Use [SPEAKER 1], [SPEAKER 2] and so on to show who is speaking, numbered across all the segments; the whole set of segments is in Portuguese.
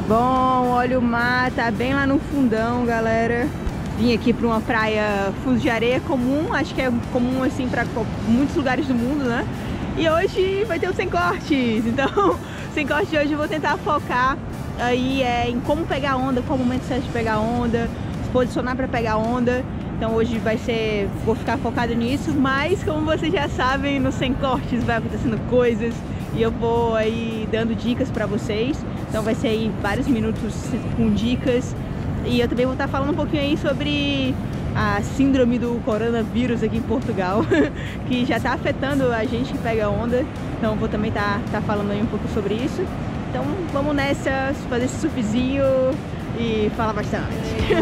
[SPEAKER 1] Bom, olha o mar, tá bem lá no fundão, galera. Vim aqui para uma praia fuso de areia comum, acho que é comum assim para muitos lugares do mundo, né? E hoje vai ter o Sem Cortes, então Sem Cortes de hoje eu vou tentar focar aí em como pegar onda, qual o momento certo de pegar onda, se posicionar para pegar onda. Então hoje vou ficar focado nisso, mas como vocês já sabem, no Sem Cortes vai acontecendo coisas e eu vou aí dando dicas para vocês. Então vai ser aí vários minutos com dicas. E eu também vou estar falando um pouquinho aí sobre a síndrome do coronavírus aqui em Portugal, que já está afetando a gente que pega onda. Então vou também estar falando aí um pouco sobre isso. Então vamos nessa, fazer esse surfzinho e falar bastante.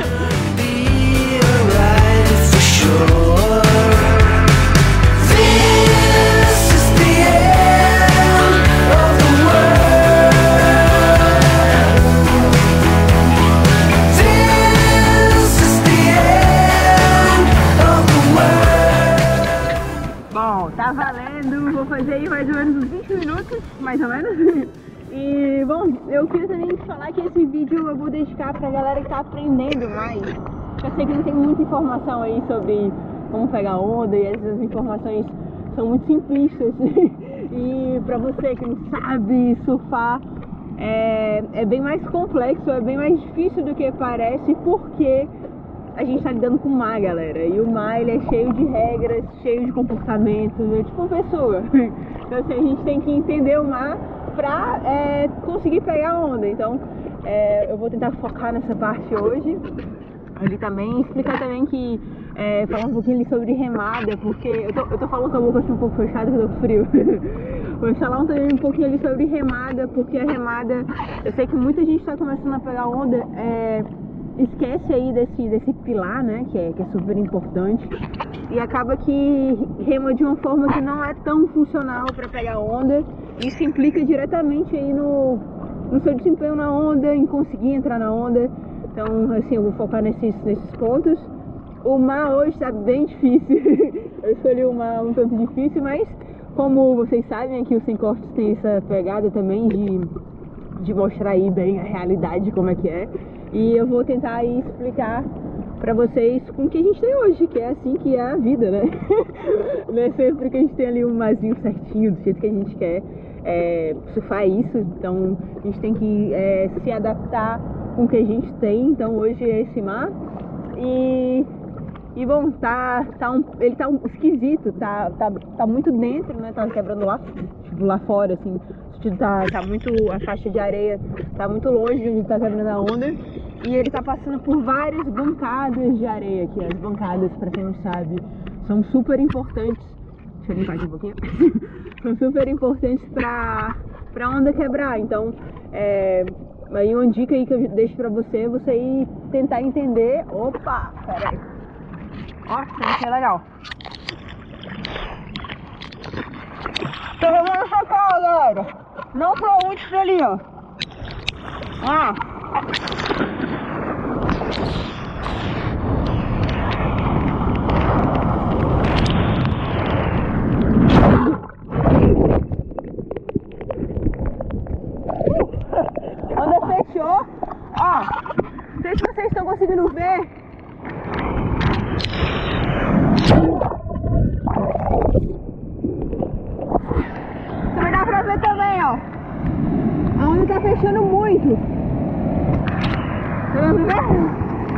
[SPEAKER 1] Bom, tá valendo, vou fazer aí mais ou menos uns 20 minutos, mais ou menos. E, bom, eu queria também falar que esse vídeo eu vou dedicar pra galera que tá aprendendo mais. Eu sei que não tem muita informação aí sobre como pegar onda e essas informações são muito simplistas. E pra você que não sabe surfar, é bem mais complexo, é bem mais difícil do que parece, porque a gente tá lidando com o mar, galera. E o mar, ele é cheio de regras, cheio de comportamentos, é tipo uma pessoa. Então assim, a gente tem que entender o mar pra conseguir pegar onda. Então eu vou tentar focar nessa parte hoje. Ali também, explicar também que falar um pouquinho ali sobre remada, porque eu tô falando com a boca um pouco fechada porque eu tô com frio. Vou falar também um pouquinho ali sobre remada, porque a remada, eu sei que muita gente tá começando a pegar onda, esquece aí desse pilar, né, que é super importante, e acaba que rema de uma forma que não é tão funcional para pegar onda. Isso implica diretamente aí no seu desempenho na onda, em conseguir entrar na onda. Então, assim, eu vou focar nesses pontos. O mar hoje está bem difícil. Eu escolhi um mar um tanto difícil, mas como vocês sabem, aqui o Sem Cortes tem essa pegada também de mostrar aí bem a realidade, como é que é. E eu vou tentar aí explicar pra vocês com o que a gente tem hoje, que é assim que é a vida, né? Não é sempre que a gente tem ali um marzinho certinho, do jeito que a gente quer surfar isso. Então a gente tem que se adaptar com o que a gente tem. Então hoje é esse mar. E bom, ele tá esquisito, tá muito dentro, né? Tá quebrando lá fora, assim. Tá muito, a faixa de areia tá muito longe de onde tá quebrando a onda. E ele tá passando por várias bancadas de areia aqui. As bancadas, pra quem não sabe, são super importantes. Deixa eu limpar aqui um pouquinho. São super importantes pra onda quebrar. Então, aí uma dica aí que eu deixo pra você ir tentar entender. Opa, peraí. Ó, isso é legal. Tô remando essa cara, galera. Não pra onde, pra ali, ó. Onda fechou. Ó, não sei se vocês estão conseguindo ver. Também dá pra ver também, ó. A onda tá fechando muito. Tá dando pra ver?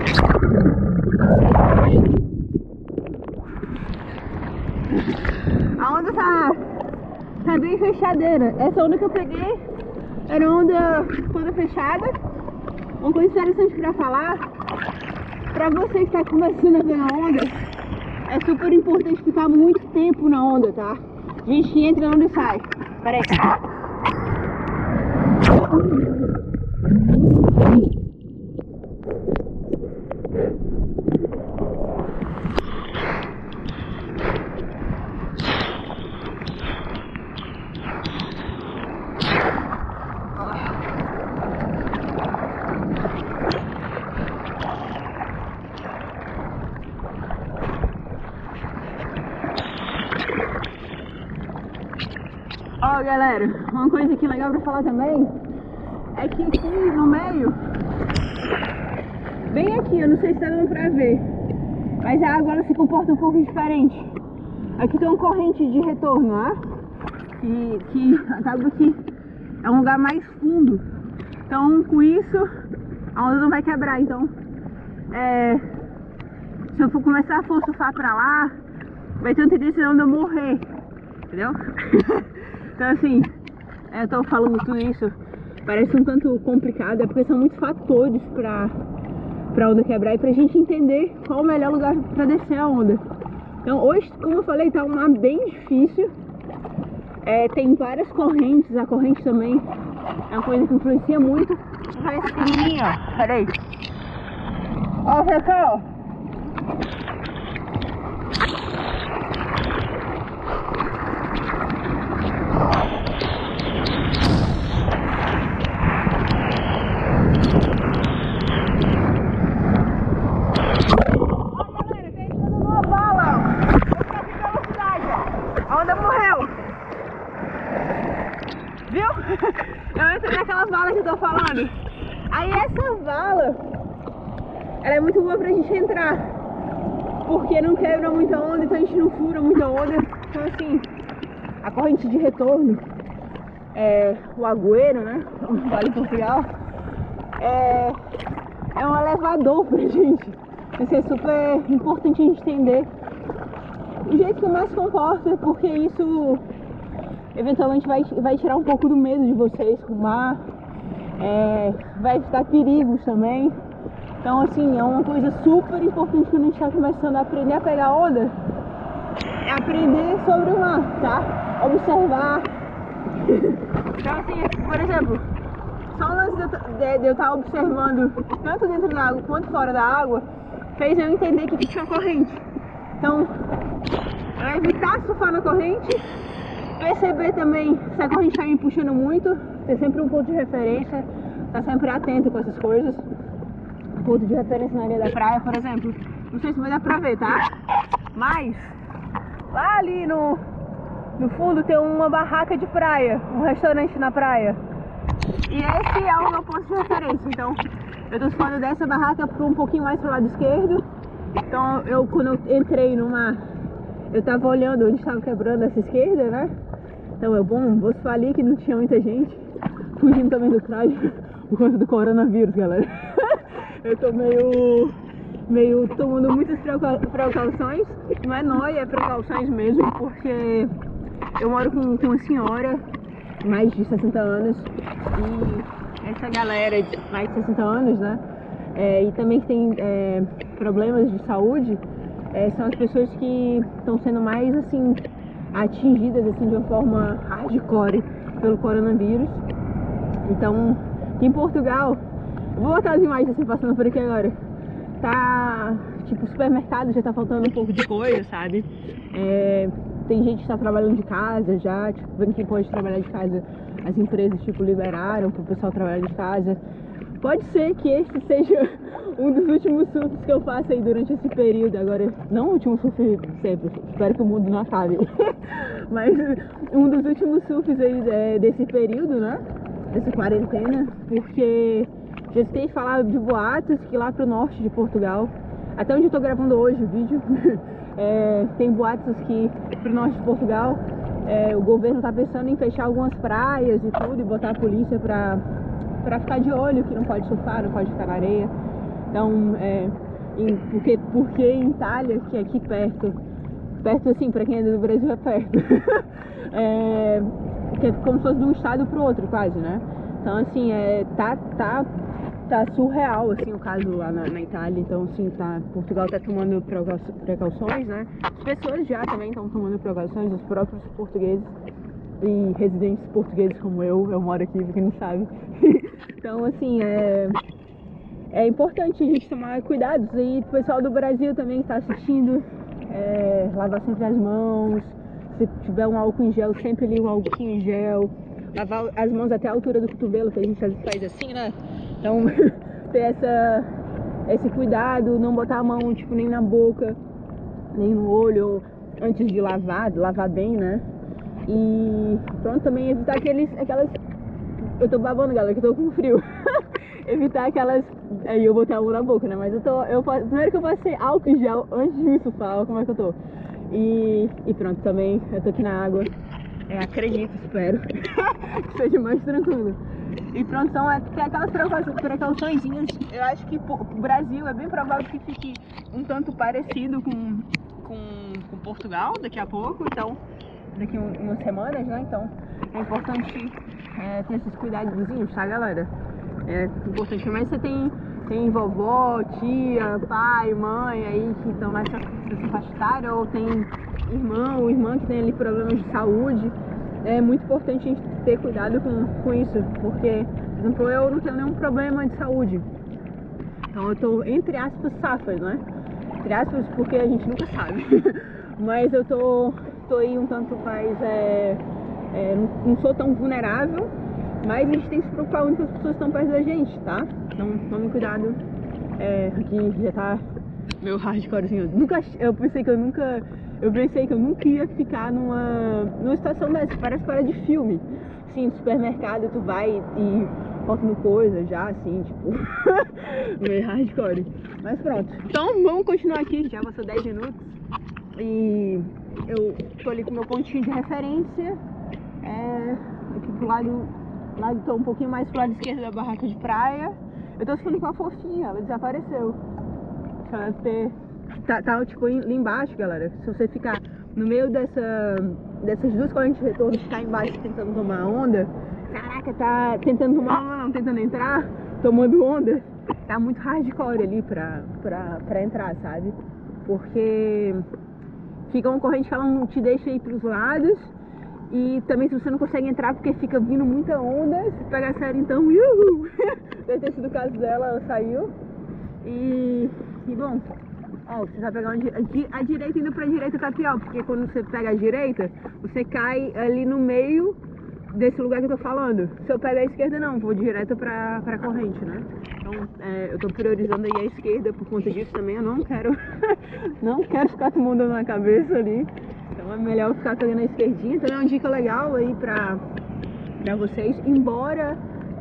[SPEAKER 1] A onda tá bem fechadeira. Essa onda que eu peguei era onda toda fechada. Uma coisa interessante pra falar, pra você que tá começando a pegar onda, é super importante ficar muito tempo na onda, tá? A gente entra na onda e sai. Pera aí. Ó, galera, uma coisa aqui legal pra falar também é que aqui no meio, bem aqui, eu não sei se tá dando pra ver, mas a água ela se comporta um pouco diferente. Aqui tem uma corrente de retorno, né? Que acaba que é um lugar mais fundo. Então com isso a onda não vai quebrar. Então se eu for começar a surfar pra lá, vai ter uma tendência de onda morrer, entendeu? Então assim, eu tô falando tudo isso, parece um tanto complicado, é porque são muitos fatores pra onda quebrar e pra gente entender qual o melhor lugar pra descer a onda. Então hoje, como eu falei, tá um mar bem difícil. Tem várias correntes, a corrente também é uma coisa que influencia muito. Olha esse pequenininho, ó, peraí. Ó, pra cá, ó. Eu entrei naquela vala que eu tô falando. Aí essa vala, ela é muito boa pra gente entrar, porque não quebra muita onda, então a gente não fura muita onda. Então assim, a corrente de retorno, o Agüero, né, o Vale Portugal, é um elevador pra gente. Isso é super importante a gente entender o jeito que o mar se comporta, porque isso eventualmente vai tirar um pouco do medo de vocês com o mar, vai evitar perigos também. Então assim, é uma coisa super importante quando a gente está começando a aprender a pegar onda, é aprender sobre o mar, tá? Observar. Então assim, por exemplo, só o lance de eu estar observando tanto dentro da água quanto fora da água, fez eu entender que tinha corrente. Então, evitar surfar na corrente, perceber também se a corrente está me puxando muito, ter sempre um ponto de referência, estar sempre atento com essas coisas. Ponto de referência na areia da praia, por exemplo, não sei se vai dar pra ver, tá? Mas lá ali no fundo tem uma barraca de praia, um restaurante na praia. E esse é o meu ponto de referência. Então eu tô falando dessa barraca um pouquinho mais pro lado esquerdo. Então quando eu entrei no mar, eu tava olhando onde estava quebrando essa esquerda, né? Então vou falar que não tinha muita gente, fugindo também do traje por conta do coronavírus, galera. Eu tô meio tomando muitas precauções, não é nóia, é precauções mesmo, porque eu moro com uma senhora de mais de 60 anos e essa galera de mais de 60 anos, né, e também que tem problemas de saúde, são as pessoas que estão sendo mais, assim, atingidas, assim, de uma forma hardcore pelo coronavírus. Então, aqui em Portugal, vou botar as imagens assim passando por aqui agora. Tá, tipo, supermercado já tá faltando um pouco de coisa, sabe? Tem gente que tá trabalhando de casa já, tipo, vendo quem pode trabalhar de casa, as empresas, tipo, liberaram pro pessoal trabalhar de casa. Pode ser que esse seja um dos últimos surfs que eu faço aí durante esse período. Agora, não o último surf sempre, espero que o mundo não acabe. Mas um dos últimos surfs aí desse período, né? Dessa quarentena, porque já sei falar de boatos que lá pro norte de Portugal, até onde eu tô gravando hoje o vídeo, tem boatos que pro norte de Portugal o governo tá pensando em fechar algumas praias e tudo, e botar a polícia pra ficar de olho, que não pode surfar, não pode ficar na areia. Então, porque em Itália, que é aqui perto assim, pra quem é do Brasil é perto, que é como se fosse de um estado pro outro quase, né? Então assim, tá surreal assim o caso lá na Itália. Então assim, Portugal tá tomando precauções, né? As pessoas já também estão tomando precauções, os próprios portugueses e residentes portugueses como eu moro aqui, pra quem não sabe. Então assim, é importante a gente tomar cuidados. E o pessoal do Brasil também que tá assistindo, lavar sempre as mãos. Se tiver um álcool em gel, sempre liga um álcool em gel. Lavar as mãos até a altura do cotovelo, que a gente faz assim, né? Então, ter esse cuidado, não botar a mão, tipo, nem na boca, nem no olho, antes de lavar bem, né? E pronto, também evitar aquelas Eu tô babando, galera, que eu tô com frio. Evitar aquelas... Aí eu botei a mão na boca, né? Mas primeiro que eu passei álcool em gel antes de surfar, olha como é que eu tô. E pronto, também eu tô aqui na água. Acredito, espero que seja mais tranquilo. E pronto, então tem aquelas precauçõezinhas. Eu acho que o Brasil é bem provável que fique um tanto parecido com Portugal daqui a pouco, então daqui umas semanas, né? Então é importante ter esses cuidadozinhos, tá, galera? É importante. Mas você tem vovó, tia, pai, mãe aí que estão nessa faixa etária, ou tem irmão, irmã que tem ali problemas de saúde. É muito importante a gente ter cuidado com isso, porque, por exemplo, eu não tenho nenhum problema de saúde. Então eu tô, entre aspas, safa, né? Entre aspas, porque a gente nunca sabe. Mas eu tô aí um tanto faz, não sou tão vulnerável, mas a gente tem que se preocupar muito com as pessoas que estão perto da gente, tá? Então tome cuidado. Aqui já tá meu hardcorezinho. Eu pensei que eu nunca ia ficar numa situação dessa, parece fora de filme. Assim, no supermercado tu vai e faltando coisa já, assim, tipo, meio hardcore. Mas pronto. Então vamos continuar aqui, já passou 10 minutos. E eu tô ali com meu pontinho de referência. Aqui pro lado tô um pouquinho mais pro lado esquerdo da barraca de praia. Eu tô ficando com a fofinha, ela desapareceu. Ela deve ter... Tá tipo ali embaixo, galera. Se você ficar no meio dessas duas correntes de retorno, ficar embaixo tentando tomar onda, caraca, tá tentando tomar onda, não, tentando entrar, tomando onda, tá muito hardcore ali pra entrar, sabe? Porque fica uma corrente que ela não te deixa ir pros lados, e também se você não consegue entrar porque fica vindo muita onda, se pega a sério, então, uhul! Deve ter sido o caso dela, ela saiu. E bom, ó, você vai pegar a direita, indo pra direita tá pior, porque quando você pega a direita, você cai ali no meio desse lugar que eu tô falando. Se eu pegar a esquerda, não, vou direto pra corrente, né? Então, eu tô priorizando aí a esquerda por conta disso também. Eu não quero não quero ficar tomando na cabeça ali. Então é melhor ficar pegando a esquerdinha. Também é uma dica legal aí pra vocês, embora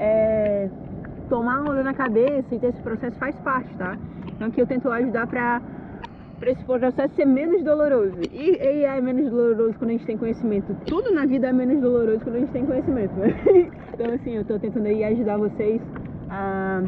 [SPEAKER 1] tomar onda na cabeça e ter esse processo faz parte, tá? Então aqui eu tento ajudar pra esse processo ser menos doloroso. E é menos doloroso quando a gente tem conhecimento. Tudo na vida é menos doloroso quando a gente tem conhecimento, né? Então assim, eu tô tentando aí ajudar vocês a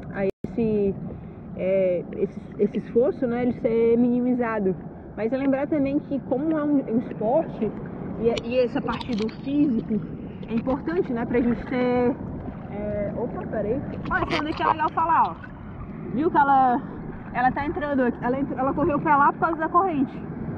[SPEAKER 1] esse esforço, né, ele ser minimizado. Mas é lembrar também que como é um esporte e essa parte do físico é importante, né, pra gente ter... Opa, peraí. Olha, essa onda aqui é legal falar, ó. Viu que ela tá entrando, ela correu pra lá por causa da corrente.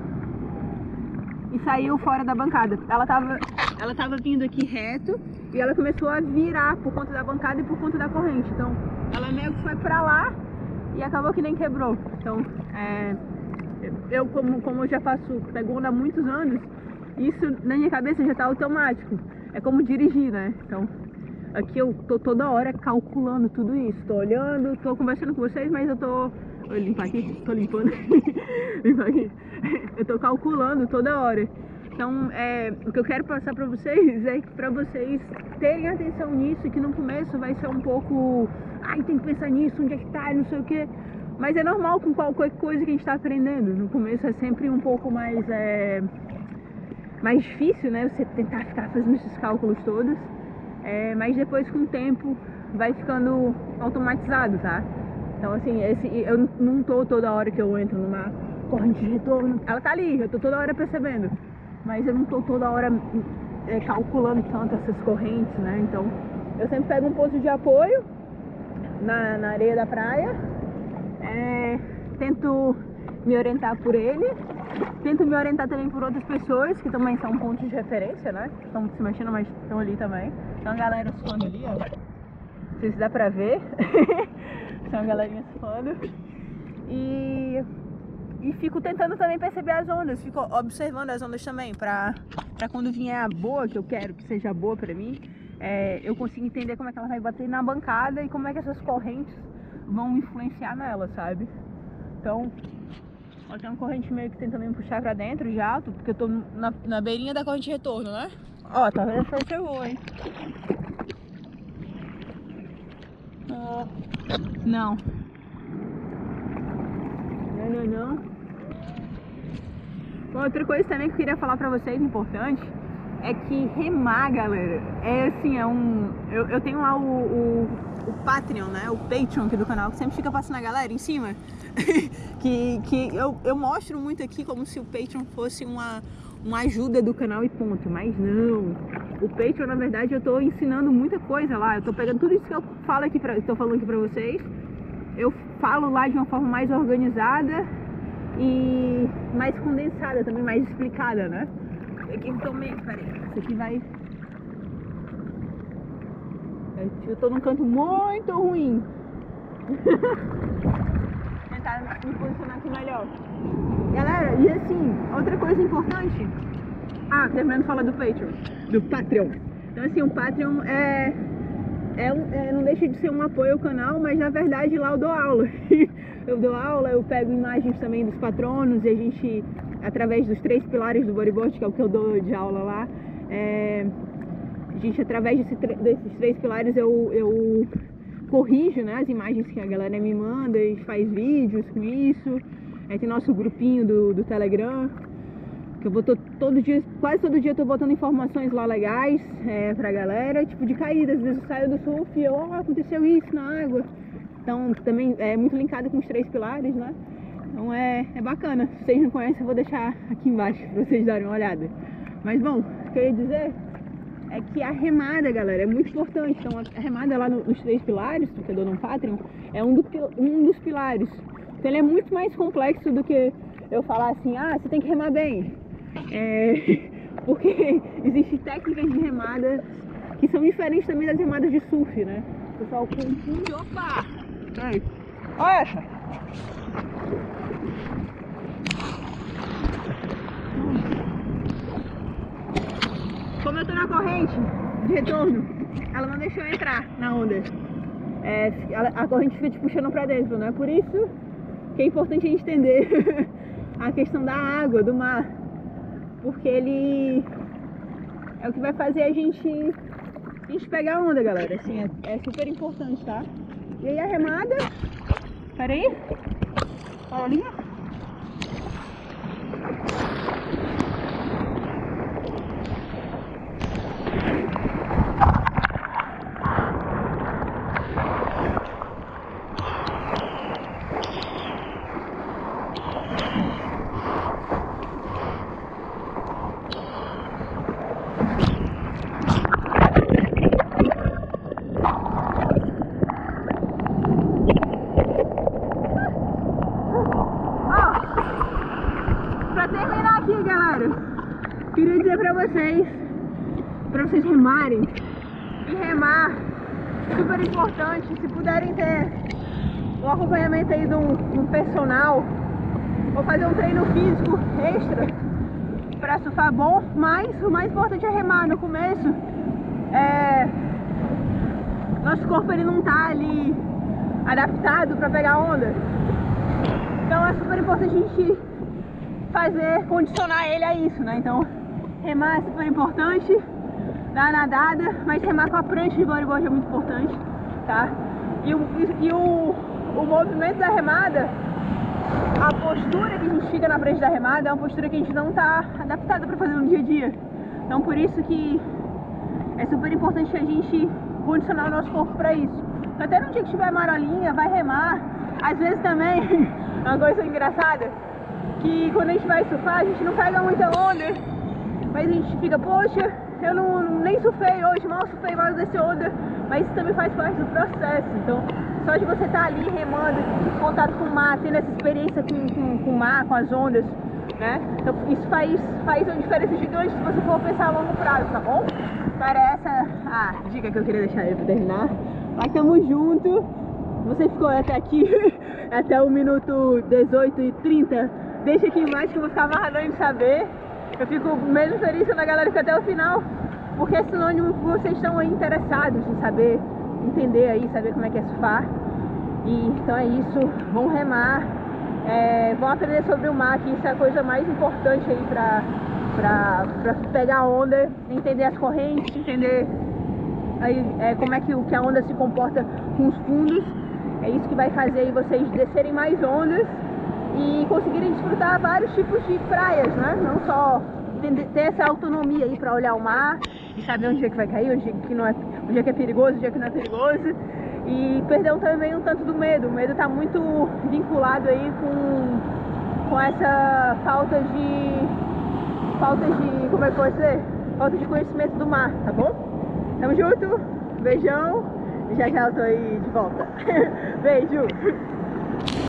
[SPEAKER 1] E saiu fora da bancada. Ela tava vindo aqui reto e ela começou a virar por conta da bancada e por conta da corrente. Então, ela meio que foi pra lá e acabou que nem quebrou. Então, eu como eu já pego onda há muitos anos, isso na minha cabeça já tá automático. É como dirigir, né? Então, aqui eu tô toda hora calculando tudo isso. Tô olhando, tô conversando com vocês, mas eu tô... Vou limpar aqui, tô limpando. Limpar aqui. Eu tô calculando toda hora. Então, o que eu quero passar pra vocês é que pra vocês terem atenção nisso, que no começo vai ser um pouco... Ai, tem que pensar nisso, onde é que tá, não sei o quê. Mas é normal com qualquer coisa que a gente tá aprendendo. No começo é sempre um pouco mais difícil, né? Você tentar ficar fazendo esses cálculos todos. Mas depois, com o tempo, vai ficando automatizado, tá? Então, assim, eu não tô toda hora que eu entro numa corrente de retorno. Ela tá ali, eu tô toda hora percebendo. Mas eu não tô toda hora calculando tanto essas correntes, né? Então, eu sempre pego um ponto de apoio na areia da praia. Tento me orientar por ele. Tento me orientar também por outras pessoas que também são pontos de referência, né? Estão se mexendo, mas estão ali também. Então a galera suando ali, ó. Não sei se dá pra ver. São a galerinha suando. E fico tentando também perceber as ondas. Fico observando as ondas também. Pra quando vier a boa, que eu quero que seja boa pra mim, eu consigo entender como é que ela vai bater na bancada e como é que essas correntes vão influenciar nela, sabe? Então... Ó, tem uma corrente meio que tentando me puxar pra dentro já, porque eu tô na beirinha da corrente de retorno, né? Ó, tá vendo? Foi, hein? Não. Não. Outra coisa também que eu queria falar pra vocês, importante, é que remar, galera, é assim, eu tenho lá o Patreon, né, o Patreon aqui do canal, que sempre fica passando a galera em cima, que eu mostro muito aqui como se o Patreon fosse uma ajuda do canal e ponto, mas não. O Patreon, na verdade, eu tô ensinando muita coisa lá, eu tô pegando tudo isso que eu falo aqui, tô falando aqui pra vocês, eu falo lá de uma forma mais organizada e mais condensada também, mais explicada, né? Aqui também, peraí, isso aqui vai... Eu tô num canto muito ruim. Tentar me posicionar aqui melhor. Galera, e assim, outra coisa importante... terminando de falar do Patreon. Então assim, o Patreon não deixa de ser um apoio ao canal, mas na verdade lá eu dou aula. Eu pego imagens também dos patronos e a gente, através dos 3 pilares do bodyboard, que é o que eu dou de aula lá, a gente, através desses 3 pilares, eu corrijo, né, as imagens que a galera me manda e faz vídeos com isso. Aí tem nosso grupinho do Telegram, que eu vou todo dia, quase todo dia eu tô botando informações lá legais pra galera, tipo de caída. Às vezes eu saio do surf e aconteceu isso na água. Então também é muito linkado com os 3 pilares, né? Então é bacana. Se vocês não conhecem, eu vou deixar aqui embaixo pra vocês darem uma olhada. Mas bom, o que eu ia dizer é que a remada, galera, é muito importante. Então a remada lá nos 3 pilares, que eu dou no Patreon, é um dos pilares. Então ele é muito mais complexo do que eu falar assim, você tem que remar bem. Porque existem técnicas de remada que são diferentes também das remadas de surf, né? O pessoal confunde. Opa! Aí. Olha essa! Como eu tô na corrente de retorno, ela não deixou eu entrar na onda. A corrente fica te puxando pra dentro, né? Por isso que é importante a gente entender a questão da água, do mar. Porque ele é o que vai fazer a gente pegar a onda, galera. Assim, é super importante, tá? E aí a remada... Pera aí. Olha ali. Queria dizer pra vocês remarem, e remar, super importante, se puderem ter um acompanhamento aí de um personal, ou fazer um treino físico extra pra surfar bom, mas o mais importante é remar. No começo, nosso corpo ele não tá ali adaptado pra pegar onda, então é super importante a gente condicionar ele a isso, né? Então remar é super importante, dar a nadada, mas remar com a prancha de bodyboard é muito importante, tá? E o movimento da remada, a postura que a gente fica na frente da remada é uma postura que a gente não tá adaptado para fazer no dia a dia. Então por isso que é super importante a gente condicionar o nosso corpo para isso. Então, até no dia que tiver marolinha, vai remar. Às vezes também, uma coisa engraçada, que quando a gente vai surfar, a gente não pega muita onda, mas a gente fica, poxa, eu nem surfei hoje, mal surfei, mal desse onda, mas isso também faz parte do processo. Então, só de você estar ali remando, em contato com o mar, tendo essa experiência com o mar, com as ondas, né? Então, isso faz uma diferença gigante se você for pensar a longo prazo, tá bom? Então, era essa a dica que eu queria deixar aí pra terminar. Mas tamo junto. Você ficou até aqui, até o minuto 18h30. Deixa aqui embaixo que eu vou ficar amarradão de saber. Eu fico mesmo feliz quando a galera fica até o final, porque é sinônimo que vocês estão aí interessados em saber, entender aí, saber como é que é surfar. E então é isso, vão remar, vão aprender sobre o mar, que isso é a coisa mais importante aí pra pegar onda, entender as correntes, entender como é que a onda se comporta com os fundos. É isso que vai fazer aí vocês descerem mais ondas e conseguirem desfrutar vários tipos de praias, né? Não só ter essa autonomia aí para olhar o mar e saber onde é que vai cair, onde é que não é, onde é que é perigoso, onde é que não é perigoso. E perder também um tanto do medo. O medo está muito vinculado aí com essa falta de, como é que pode ser? Falta de conhecimento do mar, tá bom? Tamo junto, beijão, já eu tô aí de volta. Beijo!